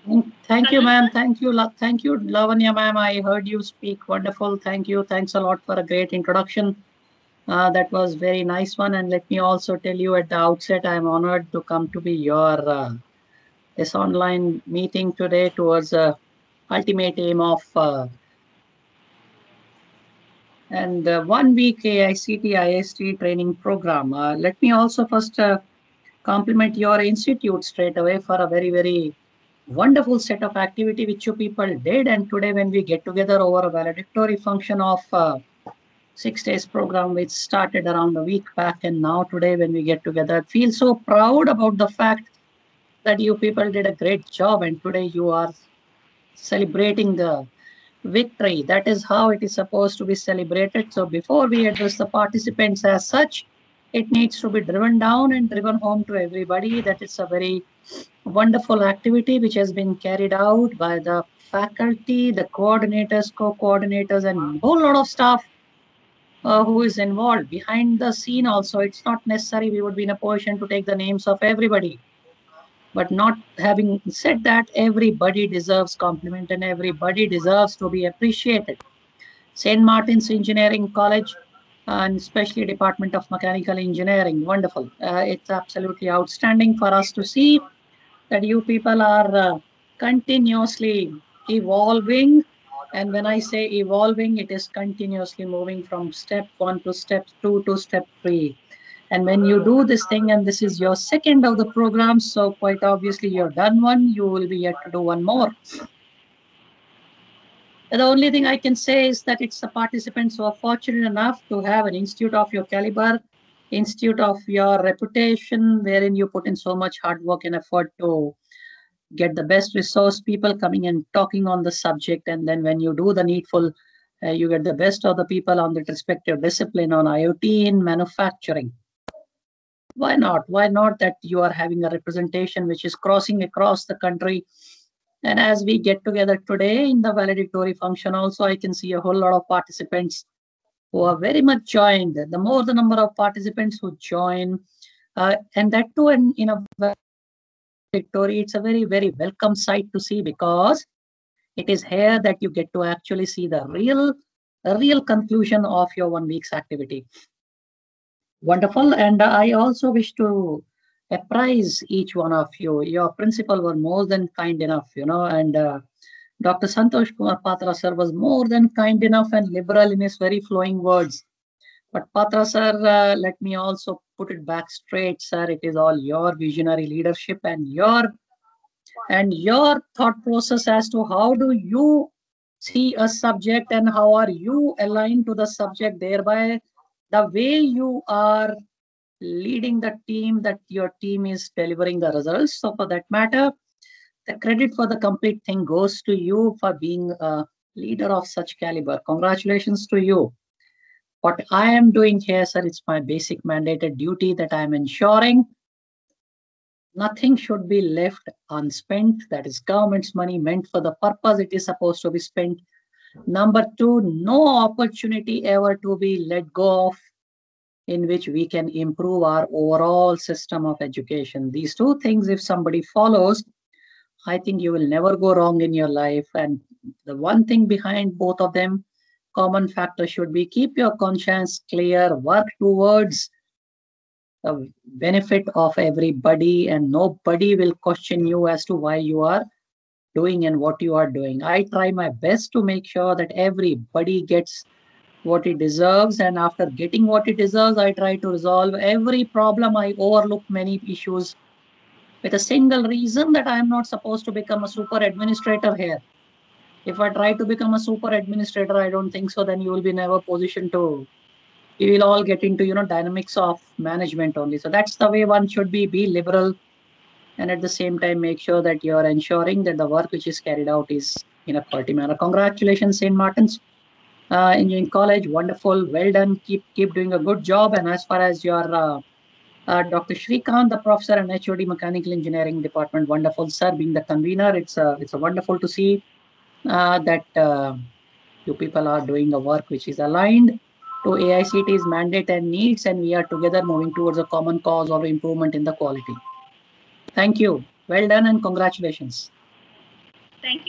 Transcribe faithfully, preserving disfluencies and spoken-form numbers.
Thank you, ma'am. Thank you. La- Thank you, Lavanya, ma'am. I heard you speak. Wonderful. Thank you. Thanks a lot for a great introduction. Uh, that was very nice one. And let me also tell you at the outset, I'm honored to come to be your uh, this online meeting today towards the ultimate aim of uh, and uh, one week A I C T I S T training program. Uh, let me also first uh, compliment your institute straight away for a very, very wonderful set of activity which you people did. And today when we get together over a valedictory function of uh, six days program which started around a week back, and now today when we get together, I feel so proud about the fact that you people did a great job and today you are celebrating the victory. That is how it is supposed to be celebrated. So before we address the participants as such, it needs to be driven down and driven home to everybody that it's a very wonderful activity which has been carried out by the faculty, the coordinators, co-coordinators, and a whole lot of staff uh, who is involved behind the scene also. It's not necessary we would be in a position to take the names of everybody. But not having said that, everybody deserves compliment and everybody deserves to be appreciated. Saint Martin's Engineering College, and especially Department of Mechanical Engineering, wonderful. Uh, it's absolutely outstanding for us to see that you people are uh, continuously evolving. And when I say evolving, it is continuously moving from step one to step two to step three. And when you do this thing, and this is your second of the program, so quite obviously you've done one, you will be yet to do one more. The only thing I can say is that it's the participants who are fortunate enough to have an institute of your caliber, institute of your reputation, wherein you put in so much hard work and effort to get the best resource people coming and talking on the subject. And then when you do the needful, uh, you get the best of the people on the respective discipline on I O T in manufacturing. Why not? Why not that you are having a representation which is crossing across the country? And as we get together today in the valedictory function, also, I can see a whole lot of participants who are very much joined. The more the number of participants who join, uh, and that too in, in a valedictory, it's a very, very welcome sight to see because it is here that you get to actually see the real, the real conclusion of your one week's activity. Wonderful. And I also wish to apprise each one of you. Your principal were more than kind enough, you know, and uh, Doctor Santosh Kumar Patra sir was more than kind enough and liberal in his very flowing words. But Patra sir, uh, let me also put it back straight, sir. It is all your visionary leadership and your and your thought process as to how do you see a subject and how are you aligned to the subject, thereby the way you are leading the team, that your team is delivering the results. So for that matter, the credit for the complete thing goes to you for being a leader of such caliber. Congratulations to you. What I am doing here, sir, it's my basic mandated duty that I am ensuring nothing should be left unspent. That is government's money meant for the purpose it is supposed to be spent. Number two, no opportunity ever to be let go of in which we can improve our overall system of education. These two things, if somebody follows, I think you will never go wrong in your life. And the one thing behind both of them, common factor should be keep your conscience clear, work towards the benefit of everybody, and nobody will question you as to why you are doing and what you are doing. I try my best to make sure that everybody gets what it deserves, and after getting what it deserves, I try to resolve every problem. I overlook many issues with a single reason that I am not supposed to become a super administrator here. If I try to become a super administrator, I don't think so. Then you will be never positioned to. We will all get into you know dynamics of management only. So that's the way one should be. Be liberal, and at the same time make sure that you are ensuring that the work which is carried out is in a quality manner. Congratulations, Saint Martin's uh, Engineering College. Wonderful, well done. Keep keep doing a good job. And as far as your uh, uh, Doctor Shrikant, the professor and H O D Mechanical Engineering Department, wonderful, sir, being the convener. It's a it's a wonderful to see uh, that uh, you people are doing a work which is aligned to A I C T's mandate and needs, and we are together moving towards a common cause of improvement in the quality. Thank you. Well done and congratulations. Thank you.